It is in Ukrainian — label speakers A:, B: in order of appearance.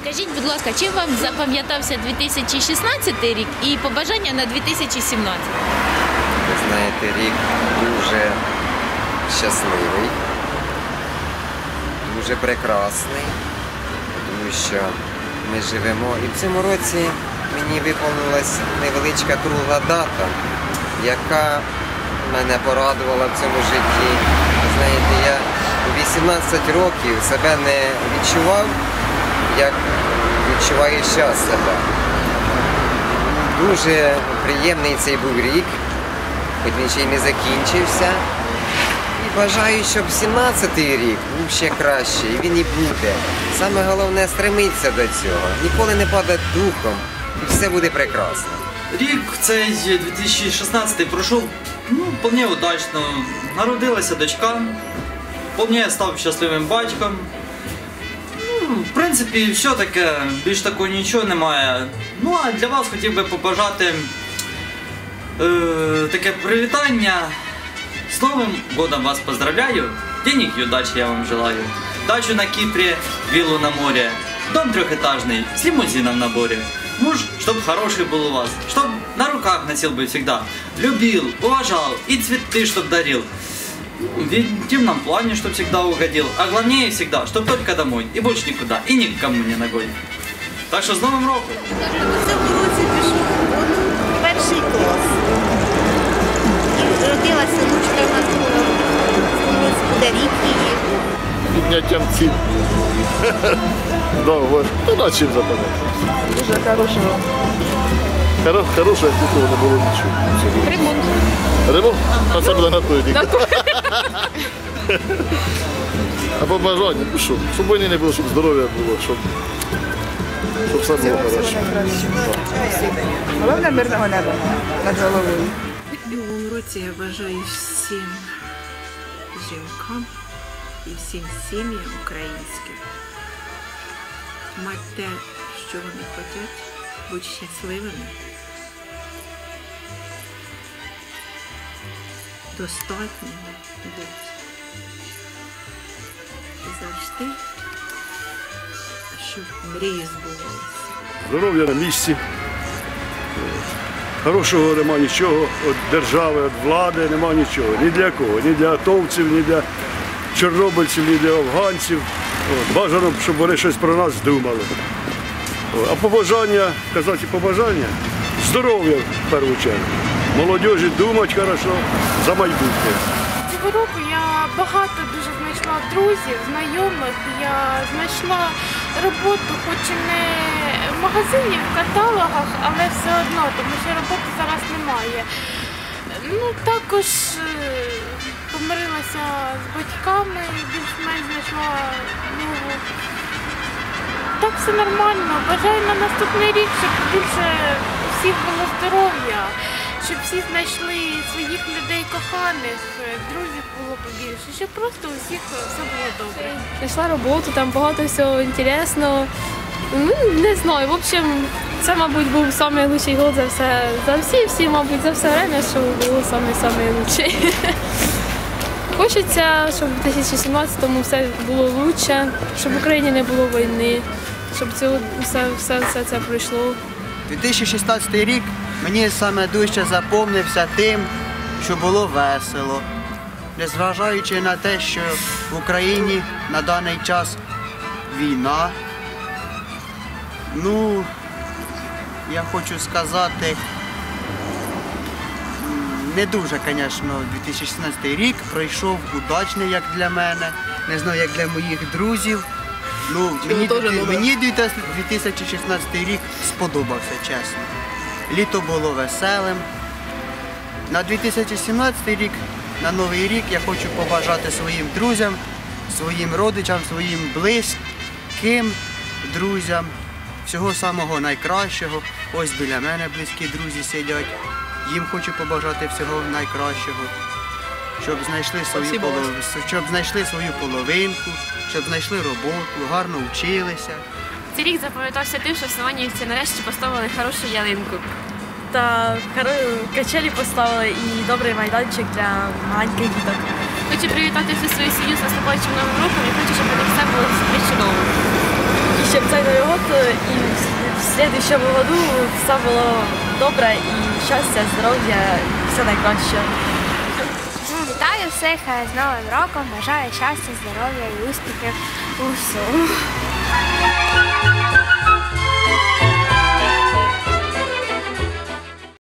A: Скажіть, будь ласка, чим вам запам'ятався 2016 рік і побажання на 2017?
B: Ви знаєте, рік дуже щасливий, дуже прекрасний, тому що ми живемо. І в цьому році мені виповнилась невеличка кругла дата, яка мене порадувала в цьому житті. Знаєте, я у 18 років себе не відчував, як відчуваю зараз себе. Дуже приємний цей був рік, хоч він ще й не закінчився. І бажаю, щоб 17-й рік був ще краще, і він і буде. Саме головне стремитися до цього, ніколи не падати духом, і все буде прекрасно.
C: Рік цей 2016 пройшов вполне удачно. Народилася дочка, вполне я став щасливим батьком. В принципі, все таке, більш такого нічого немає. Ну а для вас хотів би побажати таке привітання. С Новым годом вас поздравляю, денег и удачи я вам желаю. Дачу на Кипре, виллу на море, дом трехэтажный с лимузином на наборе. Муж, чтоб хороший был у вас, чтоб на руках носил бы всегда. Любил, уважал и цветы чтоб дарил. В интимном плане, чтоб всегда угодил. А главнее всегда, чтоб только домой и больше никуда, и никому не ногой. Так что с Новым роком!
D: У цьому році пішов перший клас. І родилася внучка в нас була. В цьому році буде рік її.
E: Підняттям цін. Довго. Ну, на чим запам'ятати?
D: Дуже хорошого.
E: Хороше, як ніколи не було нічого.
D: Ремонт.
E: Ремонт? А це буде на той рік. А побажання, ну що, щоб війни не було, щоб здоров'я було, щоб все було хорошо.
D: Головне мирного неба над головою.
F: В новому році я бажаю всім жінкам і всім сім'ям українським мати те, що вони хочуть, бути щасливими, достатніми бути. І завжди, щоб мрії збувалися.
E: Здоров'я на місці. Хорошого нема нічого, від держави, від влади нема нічого. Ні для кого, ні для атовців, ні для чорнобильців, ні для афганців. Бажано, щоб вони щось про нас думали. А побажання, казати побажання, здоров'я в першу чергу. Молодіжі думати хорошо за майбутнє.
G: Цього року я багато дуже знайшла друзів, знайомих. Я знайшла роботу, хоч і не в магазині, в каталогах, але все одно, тому що роботи зараз немає. Ну, також помирилася з батьками, більш-менш знайшла нову. Так все нормально. Бажаю на наступний рік, щоб більше всіх було здоров'я, щоб всі знайшли своїх людей коханих, друзів було побільше, щоб просто у всіх все було добре.
H: Знайшла роботу, там багато всього інтересного. Ну, не знаю, в общем, це, мабуть, був найкращий год за все, мабуть, за все время, що було найкращий. Хочеться, щоб в 2017-му все було краще, щоб в Україні не було війни, щоб все це пройшло.
I: 2016 рік мені саме дужче запомнився тим, що було весело. Незважаючи на те, що в Україні на даний час війна, ну, я хочу сказати, не дуже, звісно, 2016 рік пройшов удачний, як для мене, не знаю, як для моїх друзів. Ну, мені 2016 рік сподобався, чесно. Літо було веселим. На 2017 рік, на Новий рік, я хочу побажати своїм друзям, своїм родичам, своїм близьким друзям всього самого найкращого. Ось біля мене близькі друзі сидять. Їм хочу побажати всього найкращого, щоб знайшли свою половинку, щоб знайшли роботу, гарно вчилися.
H: Цей рік запам'ятався тим, що в Семенівці нарешті поставили хорошу ялинку. Та качелі поставили і добрий майданчик для маленьких діток. Хочу привітати всю свою сім'ю з наступаючим Новим роком і хочу, щоб у них все було чудово. І щоб цей Новий год і в следующому году все було добре і щастя, здоров'я, все найкраще.
G: Вітаю всіх з Новим роком, бажаю щастя, здоров'я і успіхів у всьому.